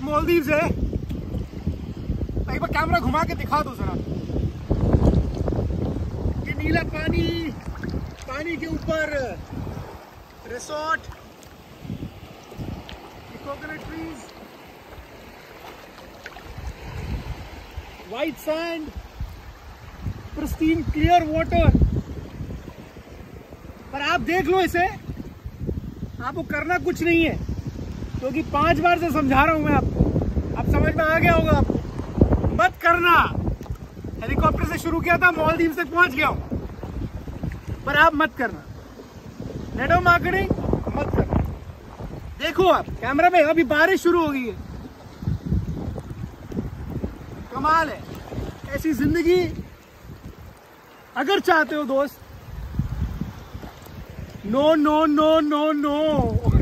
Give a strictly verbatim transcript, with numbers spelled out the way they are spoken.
मालदीव्स है। एक बार कैमरा घुमा के दिखा दो जरा, ये नीला पानी, पानी के ऊपर resort, coconut trees, white sand, pristine clear water. पर आप देख लो इसे, आपको करना कुछ नहीं है, क्योंकि तो पांच बार से समझा रहा हूं मैं आपको, अब समझ में आ गया होगा आपको। मत करना। हेलीकॉप्टर से शुरू किया था, मालदीव तक पहुंच गया हूं, पर आप मत करना। नेटवर्क मार्केटिंग मत करना। देखो आप कैमरा में, अभी बारिश शुरू हो गई है। कमाल है ऐसी जिंदगी। अगर चाहते हो दोस्त, no no no no no